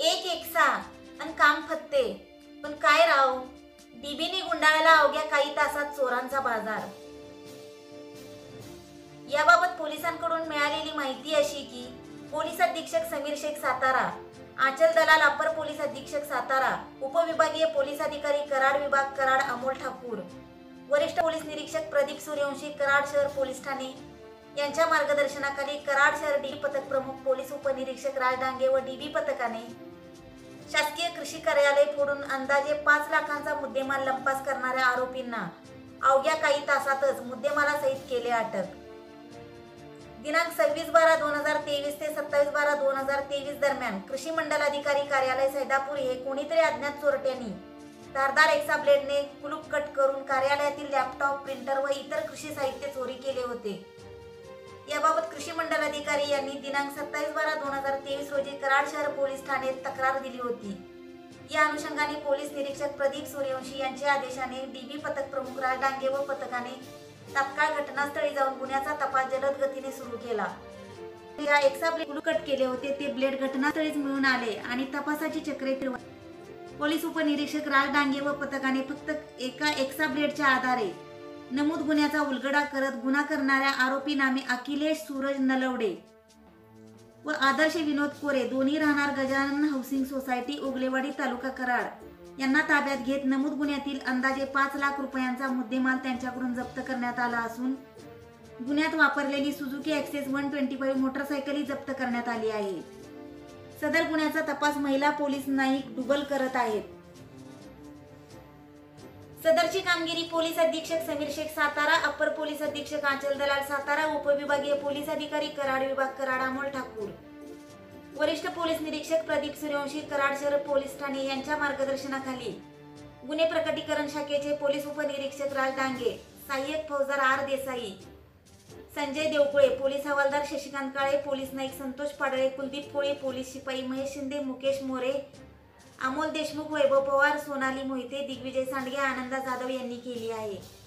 एक एकसा आणि काम फत्ते. पण काय राव, डीबीने गुंडाळला अवघ्या काही तासात चोरांचा बाजार. याबाबत पोलिसांकडून मिळालेली माहिती अशी की पोलीस अधीक्षक समीर शेख सातारा, आंचल दलाल अपर पोलीस अधीक्षक सातारा, उपविभागीय पोलीस अधिकारी कराड विभाग कराड अमोल ठाकूर, वरिष्ठ पोलीस निरीक्षक प्रदीप सूर्यवंशी कराड शहर पोलीस ठाणे यांच्या मार्गदर्शनाखाली कराड शहर डीबी पथक प्रमुख पोलीस उपनिरीक्षक राज डांगे व डीबी पथकाने शासकीय कृषी कार्यालय फोडून अंदाजे 5 लाखांचा मुद्देमाल लंपास करणाऱ्या आरोपींना अवघ्या काही तासातच मुद्देमालासहित केले अटक. दिनांक 26/12/2023 ते 27/12/2023 दरम्यान कृषी मंडलाधिकारी कार्यालय सैदापूर हे कोणीतरी अज्ञात चोरट्यांनी धारदार एक्सा ब्लेडने कुलूप कट करून कार्यालयातील लॅपटॉप, प्रिंटर व इतर कृषी साहित्य चोरी केले होते. याबाबत कृषी मंडलाधिकारी यांनी दिनांक 27/12/2023 रोजी कराड शहर पोलीस ठाण्यात तक्रार दिली होती. या अनुषंगाने पोलीस निरीक्षक प्रदीप सूर्यवंशी यांच्या आदेशाने डीबी पथक प्रमुख राज डांगे व पथकाने तात्काळ घटनास्थळी जाऊन गुन्ह्याचा तपास जलद गतीने सुरू केला. या एक्सा ब्लेड कुलूप कट केले होते ते ब्लेड घटनास्थळीच मिळून आले आणि तपासाची चक्रे फिरवली. पोलीस उपनिरीक्षक राज डांगे व पथकाने फक्त एका एक्सा ब्लेडच्या आधारे नमूद गुन्ह्याचा उलगडा करत गुन्हा करणाऱ्या आरोपी नामे अखिलेश सूरज नलवडे व आदर्श विनोद कोरे दोन्ही राहणार गजानन हाऊसिंग सोसायटी ओगलेवाडी तालुका कराड यांना ताब्यात घेत नमूद गुन्ह्यातील अंदाजे 5 लाख रुपयांचा मुद्देमाल त्यांच्याकडून जप्त करण्यात आला असून गुन्ह्यात वापरलेली सुझुकी ॲक्सेस 125 मोटरसायकलही जप्त करण्यात आली आहे. सदर गुन्ह्याचा तपास महिला पोलीस नाईक डुबल करत आहेत. सदरची कामगिरी पोलीस अधीक्षक समीर शेख सातारा, अपर पोलीस अधीक्षक आंचल दलाल सातारा, उपविभागीय पोलीस अधिकारी कराड विभाग कराड अमोल ठाकूर, वरिष्ठ पोलीस निरीक्षक प्रदीप सूर्यवंशी कराड शहर पोलीस ठाणे यांच्या मार्गदर्शनाखाली गुन्हे प्रकटीकरण शाखेचे पोलीस उपनिरीक्षक राज डांगे, सहाय्यक फौजदार आर देसाई, संजय देवकुळे, पोलीस हवालदार शशिकांत काळे, पोलीस नाईक संतोष पाडळे, कुलदीप कोळी, पोलीस शिपाई महेश शिंदे, मुकेश मोरे, अमोल देशमुख, वैभव पवार, सोनाली मोहिते, दिग्विजय सांडगे, आनंदा जाधव यांनी केली आहे.